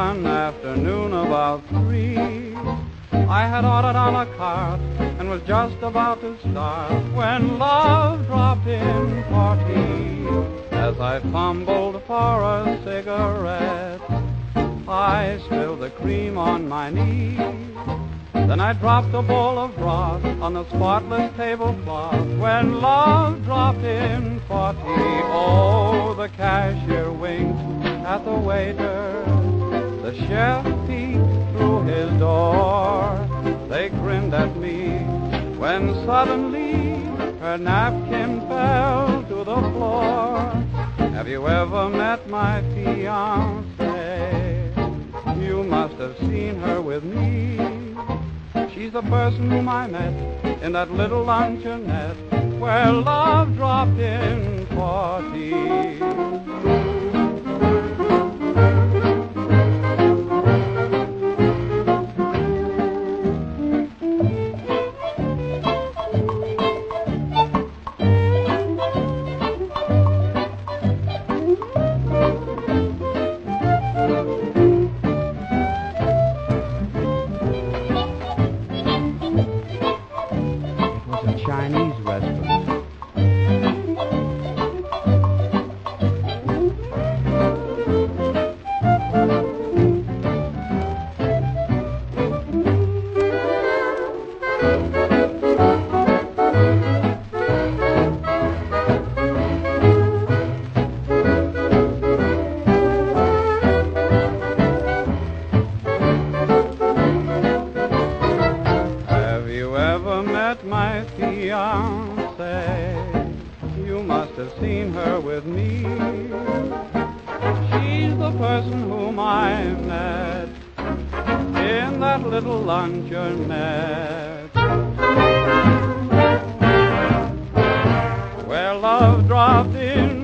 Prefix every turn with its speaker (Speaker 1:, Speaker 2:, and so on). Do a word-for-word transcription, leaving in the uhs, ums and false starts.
Speaker 1: one afternoon about three, I had ordered on a cart and was just about to start when love dropped in for tea. As I fumbled for a cigarette, I spilled the cream on my knee. Then I dropped a bowl of broth on the spotless tablecloth when love dropped in for tea. Oh, the cashier winked at the waiter, the chef peeked through his door. They grinned at me when suddenly her napkin fell to the floor. Have you ever met my fiancée? You must have seen her with me. She's the person whom I met in that little luncheonette where love dropped in for tea.
Speaker 2: Chinese restaurant.
Speaker 1: Have you ever met my fiancée? You must have seen her with me. She's the person whom I met in that little luncheonette where love dropped in